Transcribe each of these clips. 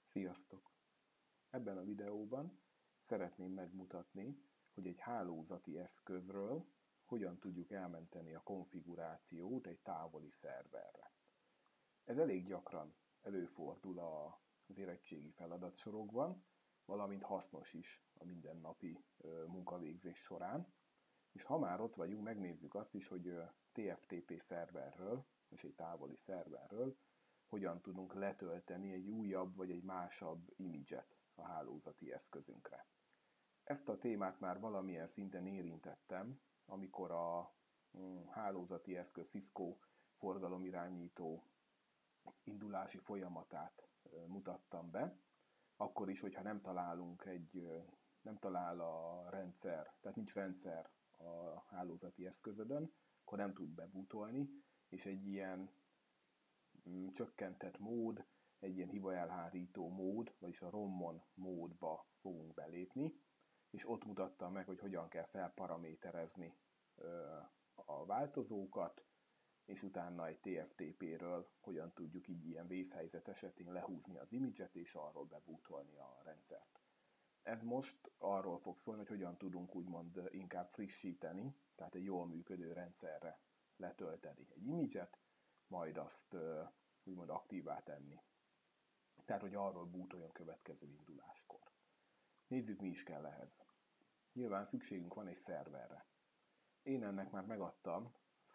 Sziasztok! Ebben a videóban szeretném megmutatni, hogy egy hálózati eszközről hogyan tudjuk elmenteni a konfigurációt egy távoli szerverre. Ez elég gyakran előfordul az érettségi feladatsorokban, valamint hasznos is a mindennapi munkavégzés során. És ha már ott vagyunk, megnézzük azt is, hogy TFTP szerverről, és egy távoli szerverről hogyan tudunk letölteni egy újabb vagy egy másabb imidzset a hálózati eszközünkre. Ezt a témát már valamilyen szinten érintettem, amikor a hálózati eszköz Cisco forgalomirányító indulási folyamatát mutattam be. Akkor is, hogyha nem talál a rendszer, tehát nincs rendszer a hálózati eszközödön, akkor nem tud bebootolni, és egy ilyen csökkentett mód, egy ilyen hibaelhárító mód, vagyis a ROM-on módba fogunk belépni, és ott mutattam meg, hogy hogyan kell felparaméterezni a változókat, és utána egy TFTP-ről hogyan tudjuk így ilyen vészhelyzet esetén lehúzni az imidzset, és arról bebootolni a rendszert. Ez most arról fog szólni, hogy hogyan tudunk úgymond inkább frissíteni, tehát egy jól működő rendszerre letölteni egy imidzset, majd azt úgymond aktívá tenni. Tehát, hogy arról bootoljon következő induláskor. Nézzük, mi is kell ehhez. Nyilván szükségünk van egy szerverre. Én ennek már megadtam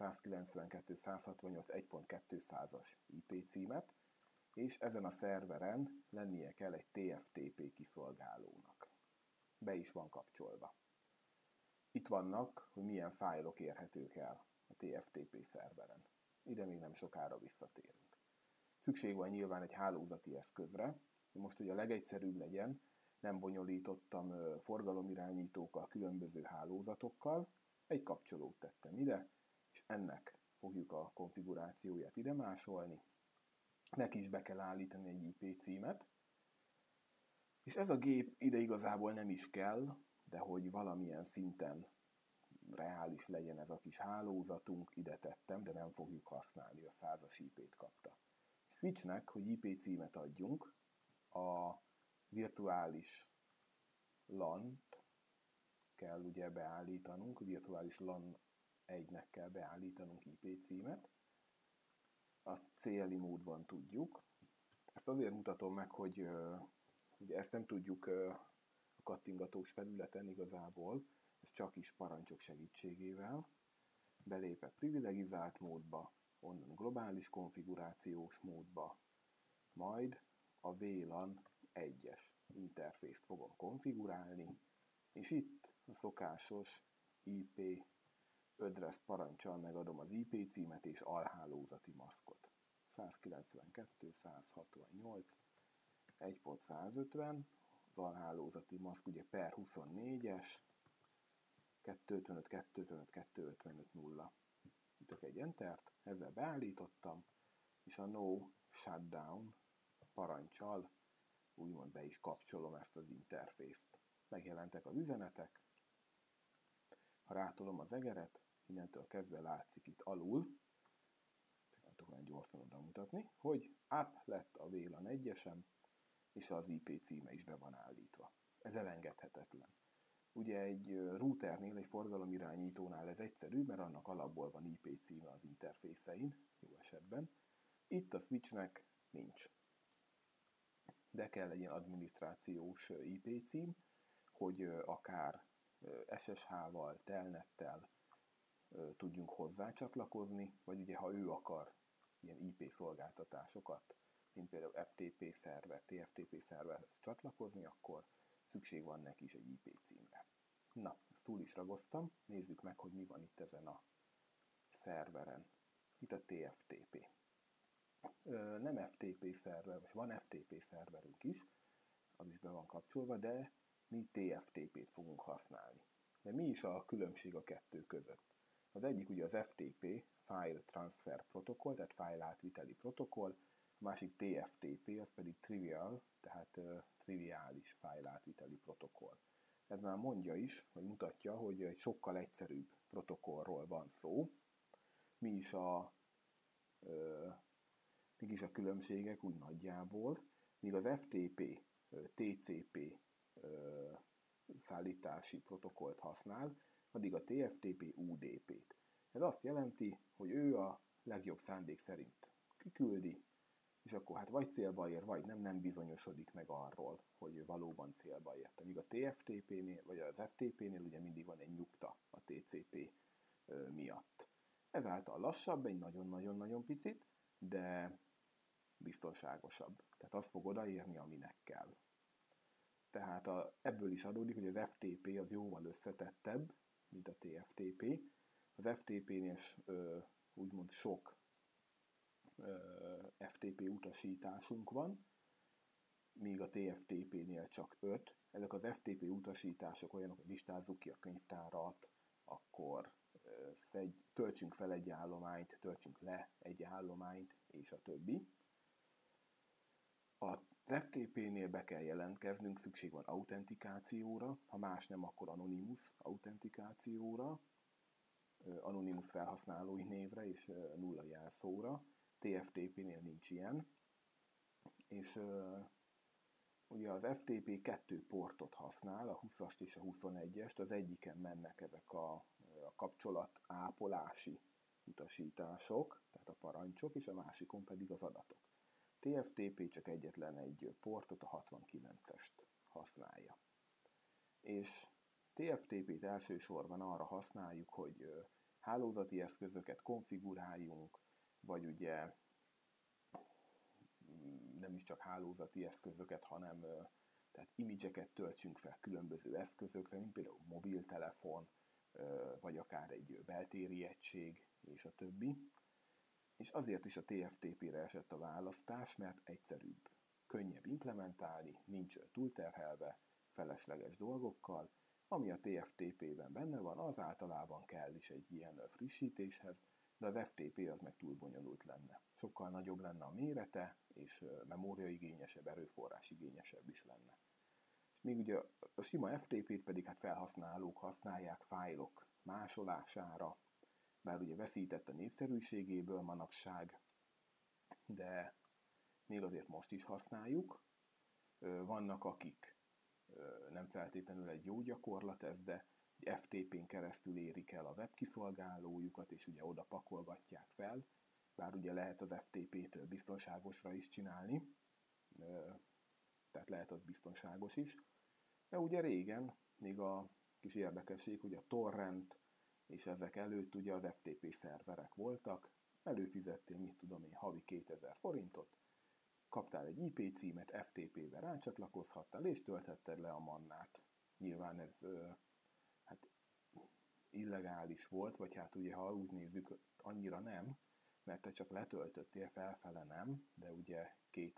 192.168.1.200-as IP címet, és ezen a szerveren lennie kell egy TFTP kiszolgálónak. Be is van kapcsolva. Itt vannak, hogy milyen fájlok érhetők el a TFTP szerveren. Ide még nem sokára visszatérünk. Szükség van nyilván egy hálózati eszközre. Most, hogy a legegyszerűbb legyen, nem bonyolítottam forgalomirányítókkal, különböző hálózatokkal, egy kapcsolót tettem ide, és ennek fogjuk a konfigurációját ide másolni. Neki is be kell állítani egy IP címet, és ez a gép ide igazából nem is kell, de hogy valamilyen szinten reális legyen ez a kis hálózatunk, ide tettem, de nem fogjuk használni, a 100-as IP-t kapta. Switchnek, hogy IP címet adjunk, a virtuális LAN-t kell ugye beállítanunk, a virtuális LAN 1-nek kell beállítanunk IP címet, azt CLI módban tudjuk. Ezt azért mutatom meg, hogy ugye ezt nem tudjuk a kattingatós felületen igazából, ez csak is parancsok segítségével. Belépek privilegizált módba, onnan globális konfigurációs módba, majd a VLAN 1-es interfészt fogom konfigurálni, és itt a szokásos IP address parancsal megadom az IP címet és alhálózati maszkot. 192.168.1.150, az alhálózati maszk ugye per 24-es, 255.255.255.0. Ütök egy Entert, ezzel beállítottam, és a No Shutdown parancsal úgymond be is kapcsolom ezt az interfészt. Megjelentek az üzenetek, ha rátolom az egeret, innentől kezdve látszik itt alul, csak nem tudok olyan gyorsan oda mutatni, hogy up lett a VLAN 1-esem, és az IP címe is be van állítva. Ez elengedhetetlen. Ugye egy routernél, egy forgalomirányítónál ez egyszerű, mert annak alapból van IP címe az interfészein, jó esetben. Itt a switchnek nincs. De kell egy ilyen adminisztrációs IP cím, hogy akár SSH-val, telnettel tudjunk hozzácsatlakozni, vagy ugye ha ő akar ilyen IP szolgáltatásokat, mint például FTP szerver, TFTP szerverhez csatlakozni, akkor szükség van neki is egy IP címre. Na, ezt túl is ragoztam, nézzük meg, hogy mi van itt ezen a szerveren. Itt a TFTP. Nem FTP szerver, most van FTP szerverünk is, az is be van kapcsolva, de mi TFTP-t fogunk használni. De mi is a különbség a kettő között? Az egyik ugye az FTP, File Transfer Protocol, tehát file átviteli protokoll, a másik TFTP, az pedig trivial, tehát triviális file átviteli protokoll. Ez már mondja is, vagy mutatja, hogy egy sokkal egyszerűbb protokollról van szó. Mik is a különbségek úgy nagyjából? míg az FTP, TCP szállítási protokollt használ, addig a TFTP UDP-t. Ez azt jelenti, hogy ő a legjobb szándék szerint kiküldi, és akkor hát vagy célba ér, vagy nem bizonyosodik meg arról, hogy valóban célba ért. Míg a TFTP-nél, vagy az FTP-nél ugye mindig van egy nyugta a TCP miatt. Ezáltal lassabb, egy nagyon-nagyon-nagyon picit, de biztonságosabb. Tehát azt fog odaérni, aminek kell. Tehát ebből is adódik, hogy az FTP az jóval összetettebb, mint a TFTP. Az FTP-nél úgymond sok FTP utasításunk van, míg a TFTP-nél csak 5. Ezek az FTP utasítások olyanok, hogy listázzuk ki a könyvtárat, akkor töltsünk fel egy állományt, töltsünk le egy állományt, és a többi. Az FTP-nél be kell jelentkeznünk, szükség van autentikációra, ha más nem, akkor Anonymous autentikációra, Anonymous felhasználói névre és nulla jelszóra. TFTP-nél nincs ilyen, és ugye az FTP 2 portot használ, a 20-ast és a 21-est, az egyiken mennek ezek a kapcsolat ápolási utasítások, tehát a parancsok, és a másikon pedig az adatok. TFTP csak egyetlen egy portot, a 69-est használja. És TFTP-t elsősorban arra használjuk, hogy hálózati eszközöket konfiguráljunk, vagy ugye nem is csak hálózati eszközöket, hanem tehát image-eket töltsünk fel különböző eszközökre, mint például mobiltelefon, vagy akár egy beltéri egység, és a többi. És azért is a TFTP-re esett a választás, mert egyszerűbb, könnyebb implementálni, nincs túlterhelve felesleges dolgokkal. Ami a TFTP-ben benne van, az általában kell is egy ilyen frissítéshez, de az FTP az meg túl bonyolult lenne. Sokkal nagyobb lenne a mérete, és memóriaigényesebb, erőforrásigényesebb is lenne. És még ugye a sima FTP-t pedig hát felhasználók használják fájlok másolására, bár ugye veszített a népszerűségéből manapság, de még azért most is használjuk. Vannak, akik nem feltétlenül egy jó gyakorlat ez, de FTP-n keresztül érik el a webkiszolgálójukat, és ugye oda pakolgatják fel, bár ugye lehet az FTP-től biztonságosra is csinálni, tehát lehet az biztonságos is. De ugye régen, még a kis érdekesség, hogy a torrent és ezek előtt ugye az FTP szerverek voltak, előfizettél, mit tudom én, havi 2000 forintot, kaptál egy IP címet, FTP-be rácsatlakozhattál, és tölthetted le a mannát. Nyilván ez hát illegális volt, vagy hát ugye, ha úgy nézzük, annyira nem, mert te csak letöltöttél, felfele nem, de ugye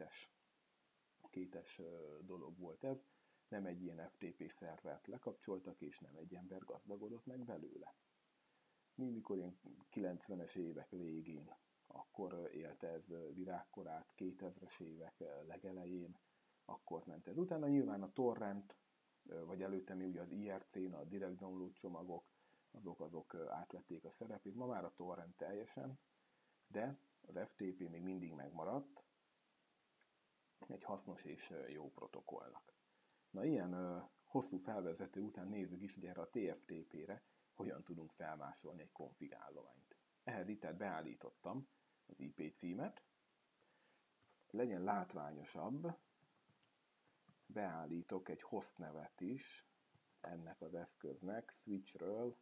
kétes dolog volt ez. Nem egy ilyen FTP szervert lekapcsoltak, és nem egy ember gazdagodott meg belőle. Mikor ilyen 90-es évek végén, akkor élte ez virágkorát, 2000-es évek legelején, akkor ment ez. Utána nyilván a torrent, vagy előtte még ugye az IRC-n, a direct download csomagok, azok átvették a szerepét. Ma már a torrent teljesen, de az FTP még mindig megmaradt egy hasznos és jó protokollnak. Na ilyen hosszú felvezető után nézzük is ugye erre a TFTP-re, hogyan tudunk felmásolni egy config állományt. Ehhez itt beállítottam az IP címet, legyen látványosabb, beállítok egy host nevet is ennek az eszköznek, switchről,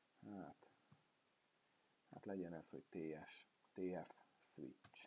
hát legyen ez, hogy TF switch.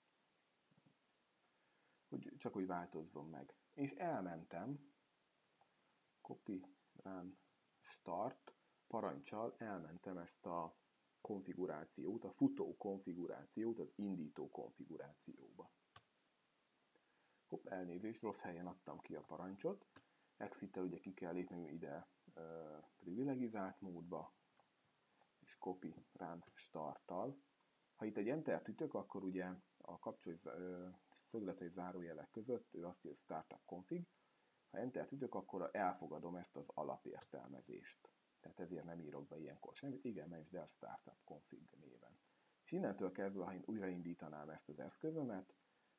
Csak úgy változzon meg. És elmentem, copy, run, start, parancsal elmentem ezt a konfigurációt, a futó konfigurációt az indító konfigurációba. Hopp, elnézést, rossz helyen adtam ki a parancsot. Exit-tel ugye ki kell lépni ide privilegizált módba, és copy, run, start-tal. Ha itt egy Enter-t ütök, akkor ugye a kapcsoló szögletes zárójelek között ő azt írja startup config. Ha Enter-t ütök, akkor elfogadom ezt az alapértelmezést. Tehát ezért nem írok be ilyenkor semmit. Igen, mentsd el startup config néven. És innentől kezdve, ha én újraindítanám ezt az eszközömet,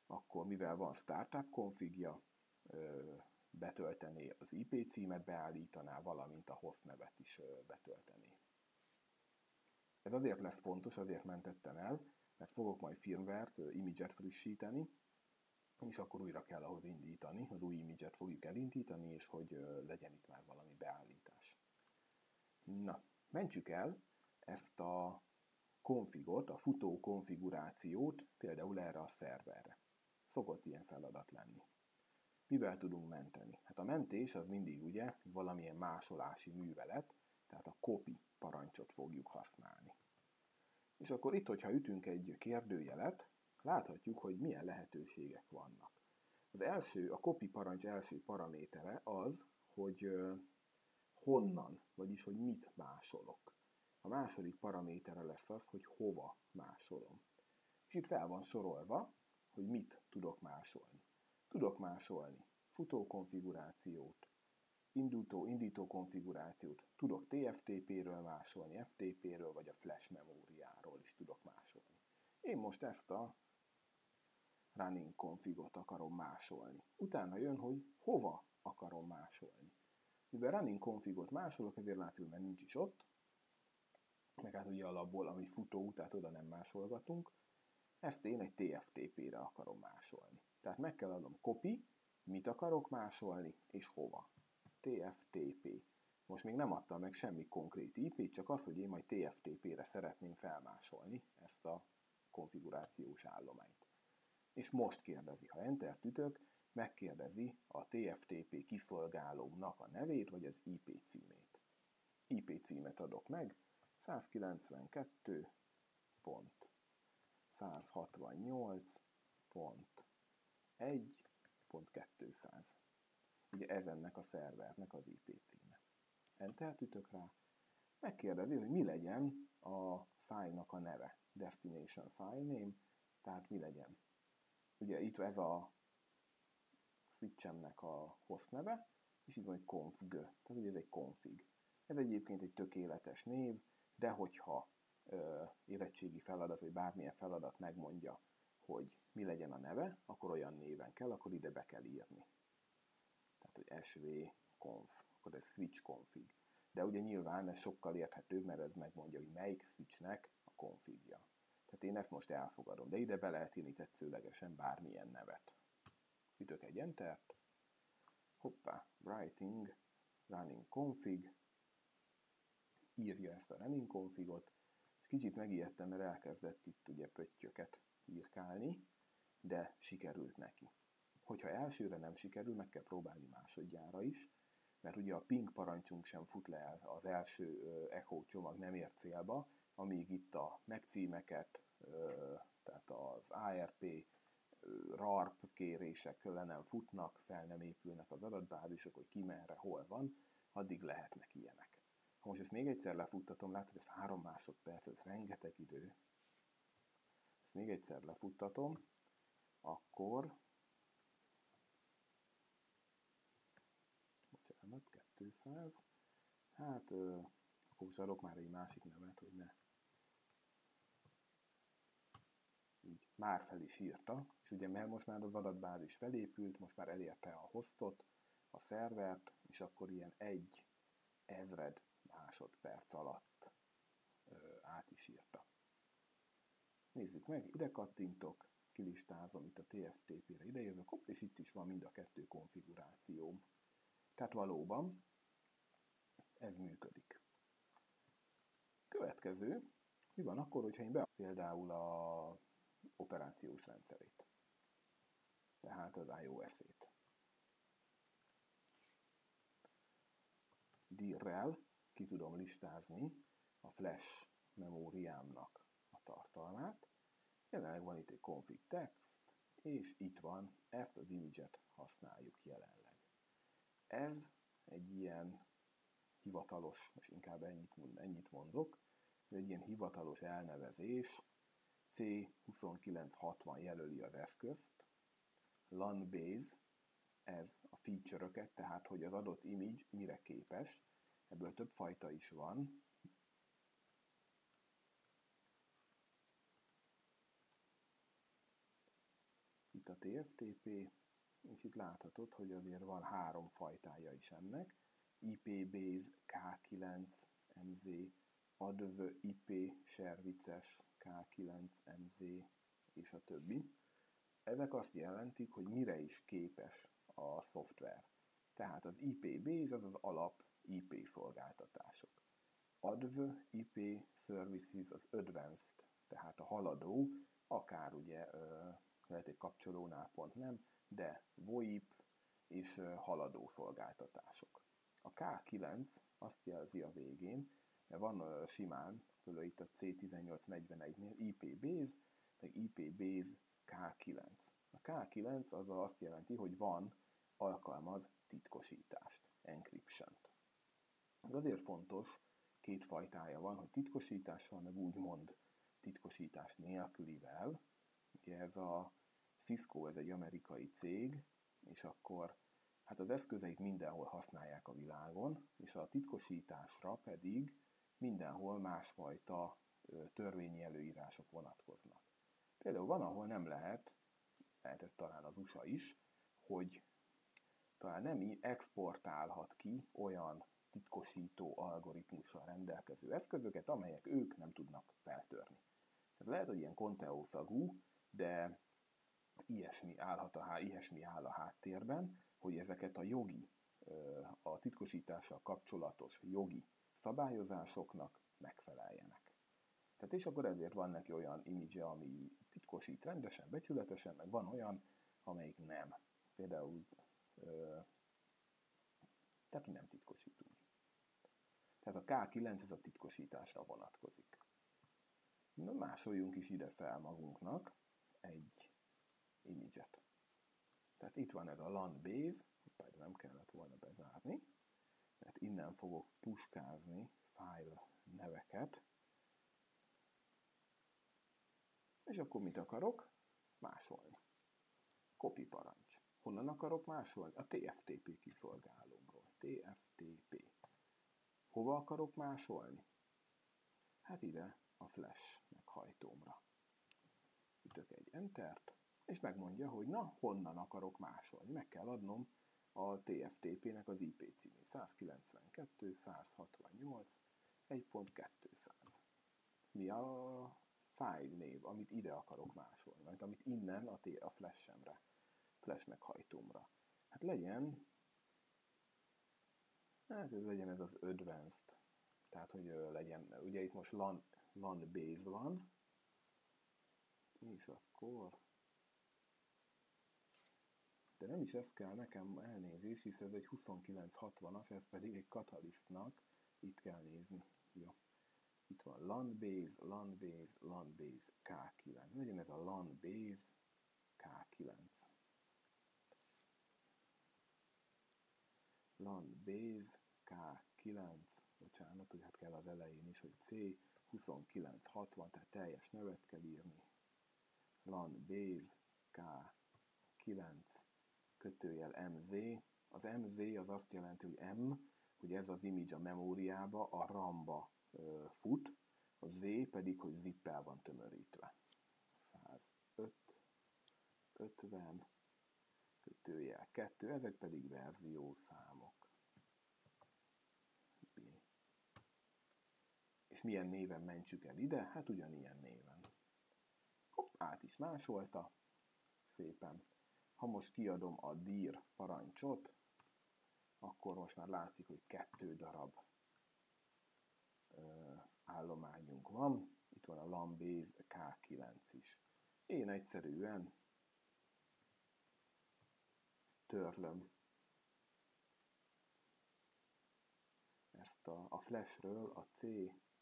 akkor mivel van startup configja, betöltené az IP címet, beállítaná, valamint a host nevet is betöltené. Ez azért lesz fontos, azért mentettem el, mert fogok majd firmware-t, image-et frissíteni, és akkor újra kell ahhoz indítani, az új image-et fogjuk elindítani, és hogy legyen itt már valami beállítás. Na, mentsük el ezt a konfigot, a futó konfigurációt például erre a szerverre. Szokott ilyen feladat lenni. Mivel tudunk menteni? Hát a mentés az mindig ugye valamilyen másolási művelet, tehát a copy parancsot fogjuk használni. És akkor itt, hogyha ütünk egy kérdőjelet, láthatjuk, hogy milyen lehetőségek vannak. Az első, a copy parancs első paramétere az, hogy honnan, vagyis hogy mit másolok. A második paramétere lesz az, hogy hova másolom. És itt fel van sorolva, hogy mit tudok másolni. Tudok másolni futó konfigurációt, indító konfigurációt, tudok TFTP-ről másolni, FTP-ről vagy a flash memóriáról is tudok másolni. Én most ezt a running configot akarom másolni. Utána jön, hogy hova akarom másolni. Mivel running configot másolok, ezért látszik, mert nincs is ott, meg hát ugye alapból, ami futó, tehát oda nem másolgatunk, ezt én egy TFTP-re akarom másolni. Tehát meg kell adnom copy, mit akarok másolni, és hova. TFTP. Most még nem adtam meg semmi konkrét IP-t, csak az, hogy én majd TFTP-re szeretném felmásolni ezt a konfigurációs állományt. És most kérdezi, ha Enter-t ütök, megkérdezi a TFTP kiszolgálónak a nevét, vagy az IP címét. IP címet adok meg, 192.168.1.200. Ugye ez ennek a szervernek az IP címe. Enter-t ütök rá, megkérdezi, hogy mi legyen a fájlnak a neve. Destination file name, tehát mi legyen. Ugye itt ez a switchemnek a host neve, és itt van egy config, tehát ugye ez egy config. Ez egyébként egy tökéletes név, de hogyha érettségi feladat, vagy bármilyen feladat megmondja, hogy mi legyen a neve, akkor olyan néven kell, akkor ide be kell írni. Tehát, hogy svconf, akkor ez switch config. De ugye nyilván ez sokkal érthetőbb, mert ez megmondja, hogy melyik switchnek a configja. Tehát én ezt most elfogadom, de ide be lehet írni tetszőlegesen bármilyen nevet. Ütök egy Entert, hoppá, writing, running config, írja ezt a running configot, és kicsit megijedtem, mert elkezdett itt ugye pöttyöket írkálni, de sikerült neki. Hogyha elsőre nem sikerül, meg kell próbálni másodjára is, mert ugye a ping parancsunk sem fut le, az első echo csomag nem ér célba, amíg itt a megcímeket, tehát az ARP, RARP kérések le nem futnak, fel nem épülnek az adatbázisok, hogy ki merre, hol van, addig lehetnek ilyenek. Ha most ezt még egyszer lefuttatom, látod, ez 3 másodperc, ez rengeteg idő. Ezt még egyszer lefuttatom, akkor bocsánat, 200, hát akkor most adok már egy másik nevet, hogy ne. Így már fel is írta, és ugye mert most már az adatbázis felépült, most már elérte a hostot, a szervert, és akkor ilyen 1000 másodperc alatt át is írta. Nézzük meg, ide kattintok, kilistázom itt a TFTP-re, idejövök, hopp, és itt is van mind a 2 konfigurációm. Tehát valóban ez működik. Következő, mi van akkor, hogyha én például a operációs rendszerét, tehát az iOS-ét. Dir-rel ki tudom listázni a flash memóriámnak a tartalmát. Jelenleg van itt egy config text, és itt van, ezt az image-et használjuk jelenleg. Ez egy ilyen hivatalos, most inkább ennyit mondok, egy ilyen hivatalos elnevezés, C2960 jelöli az eszközt, LAN base, ez a feature-öket, tehát hogy az adott image mire képes, ebből több fajta is van. Itt itt a TFTP, és itt láthatod, hogy azért van 3 fajtája is ennek. IP-base K9MZ, ADV IP services K9MZ és a többi. Ezek azt jelentik, hogy mire is képes a szoftver. Tehát az IP-base az az alap IP szolgáltatások. ADV IP services az advanced, tehát a haladó, akár ugye lehet egy kapcsolónál pont nem, de VoIP és haladó szolgáltatások. A K9 azt jelzi a végén, mert van simán, például itt a C1841-nél IP-base, meg IP-base K9. A K9 az azt jelenti, hogy alkalmaz titkosítást, encryption-t. Ez azért fontos, 2 fajtája van, hogy titkosítással, meg úgymond titkosítás nélkülivel. Ugye ez a Cisco, ez egy amerikai cég, és akkor hát az eszközeik mindenhol használják a világon, és a titkosításra pedig mindenhol másfajta törvényi előírások vonatkoznak. Például van, ahol nem lehet ez talán az USA is, hogy talán nem exportálhat ki olyan titkosító algoritmussal rendelkező eszközöket, amelyek ők nem tudnak feltörni. Ez lehet, hogy ilyen Conteo szagú, de ilyesmi áll a háttérben, hogy ezeket a titkosítással kapcsolatos jogi szabályozásoknak megfeleljenek. Tehát és akkor ezért van neki olyan image, ami titkosít rendesen, becsületesen, meg van olyan, amelyik nem. Például tehát nem titkosítunk. Tehát a K9 ez a titkosításra vonatkozik. Na, másoljunk is ide fel magunknak egy image-et. Tehát itt van ez a LAN base, majd nem kellett volna bezárni, mert innen fogok puskázni file neveket, és akkor mit akarok? Másolni. Copy parancs. Honnan akarok másolni? A TFTP kiszolgálómról. TFTP. Hova akarok másolni? Hát ide a flash meghajtómra. Ütök egy Entert, és megmondja, hogy na, honnan akarok másolni. Meg kell adnom a TFTP-nek az IP címét. 192.168.1.200. Mi a file név, amit ide akarok másolni, vagy amit innen a flash-emre, flash meghajtómra. Hát legyen ez az advanced, tehát hogy legyen, ugye itt most LAN base van, és akkor, de nem is ez kell nekem, elnézés, hisz ez egy 2960-as, ez pedig egy Catalystnak, itt kell nézni, jó. Itt van LAN base, LAN base, LAN base, K9. Legyen ez a LAN base, K9. LAN base, K9. Bocsánat, hogy hát kell az elején is, hogy C2960, tehát teljes nevet kell írni. LAN base, K9, kötőjel MZ. Az MZ az azt jelenti, hogy M, hogy ez az image a memóriába, a RAM-ba fut, a Z pedig, hogy zippel van tömörítve. 105, 50, kötőjel 2, ezek pedig verziószámok. És milyen néven mentsük el ide? Hát ugyanilyen néven. Hopp, át is másolta. Szépen. Ha most kiadom a dir parancsot, akkor most már látszik, hogy 2 darab állományunk van. Itt van a LAN base K9 is. Én egyszerűen törlöm ezt a flashről a C,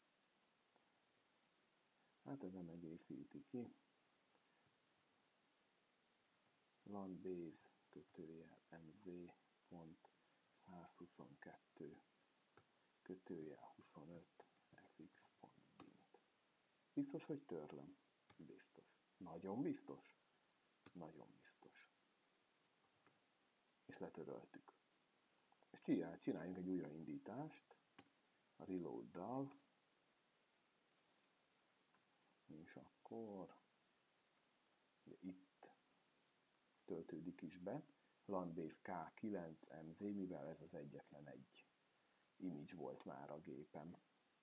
hát ez nem egészíti ki, LAN base kötőjel MZ pont 122 kötőjel 25 fx.bint. Biztos, hogy törlöm? Biztos. Nagyon biztos? Nagyon biztos. És letöröltük. És csináljunk egy újraindítást a reload-dal, és akkor itt töltődik is be, LAN-base K9MZ, mivel ez az egyetlen egy image volt már a gépem.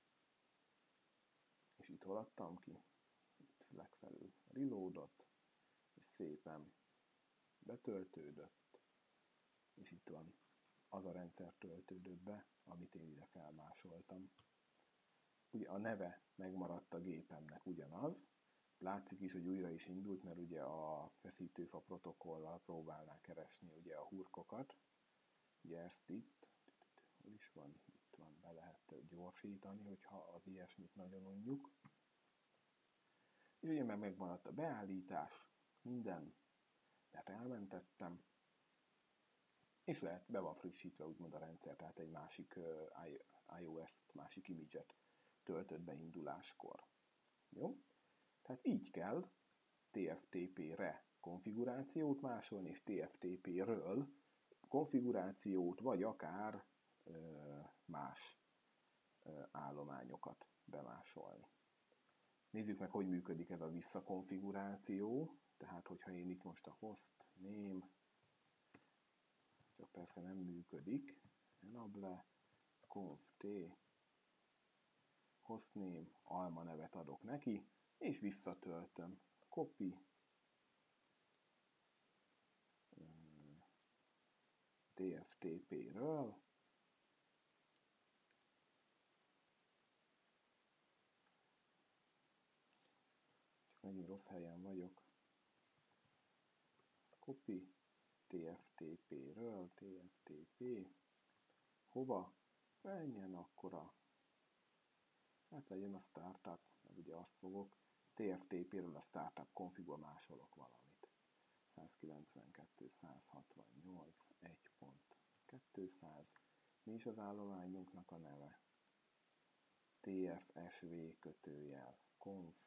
És itt hol adtam ki? Itt legfelül reloadot, és szépen betöltődött, és itt van az a rendszer töltődött be, amit én ide felmásoltam. Ugye a neve megmaradt a gépemnek ugyanaz, látszik is, hogy újra is indult, mert ugye a feszítőfa protokollal próbálná keresni ugye a hurkokat. Ugye ezt itt, hol is van? Itt van, be lehet gyorsítani, hogyha az ilyesmit nagyon unjuk. És ugye megmaradt a beállítás, minden, mert elmentettem, és lehet, be van frissítve úgymond a rendszer, tehát egy másik iOS-t, másik image-et töltött be induláskor. Jó? Tehát így kell TFTP-re konfigurációt másolni, és TFTP-ről konfigurációt, vagy akár más állományokat bemásolni. Nézzük meg, hogy működik ez a visszakonfiguráció. Tehát, hogyha én itt most a host name, csak persze nem működik, enable conf-t hostname, alma nevet adok neki, és visszatöltöm. Copy TFTP-ről, csak megint rossz helyen vagyok. Copy TFTP-ről, TFTP, hova? Menjen akkora, hát legyen a startup, mert ugye azt fogok, TFTP-ről a startup configba másolok valamit. 192.168.1.200, mi is az állományunknak a neve? TFSV kötőjel, conf,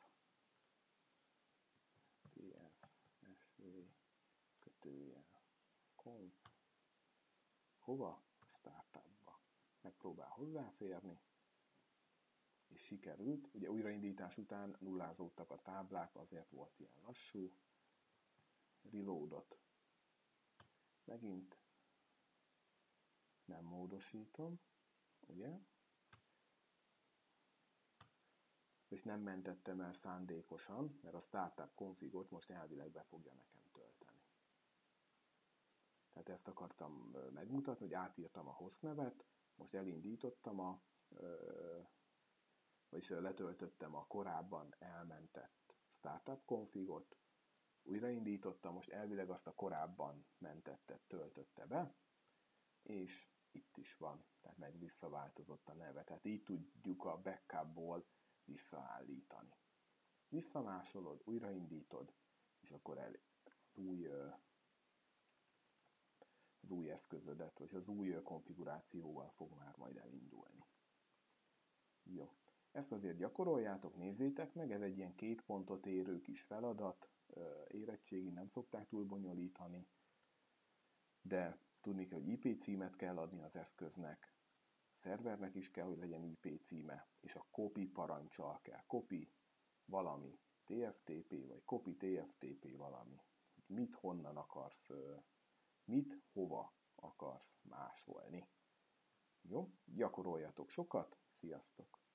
TFSV kötőjel, conf, hova? Startupba. Megpróbál hozzáférni, és sikerült. Ugye újraindítás után nullázódtak a táblák, azért volt ilyen lassú. Reloadot megint nem módosítom, ugye? És nem mentettem el szándékosan, mert a startup configot most elvileg be fogja nekem tölteni. Tehát ezt akartam megmutatni, hogy átírtam a host nevet, most elindítottam vagyis letöltöttem a korábban elmentett startup configot, újraindítottam, most elvileg azt a korábban mentettet töltötte be, és itt is van, tehát meg visszaváltozott a neve. Tehát így tudjuk a backupból visszaállítani. Visszamásolod, újraindítod, és akkor az új eszközödet, vagy az új konfigurációval fog már majd elindulni. Jó. Ezt azért gyakoroljátok, nézzétek meg, ez egy ilyen 2 pontot érő kis feladat, érettségi nem szokták túl bonyolítani, de tudni kell, hogy IP címet kell adni az eszköznek, a szervernek is kell, hogy legyen IP címe, és a copy parancsal kell. Copy valami TFTP, vagy copy TFTP valami. Mit honnan akarsz, mit hova akarsz másolni. Jó? Gyakoroljatok sokat, sziasztok!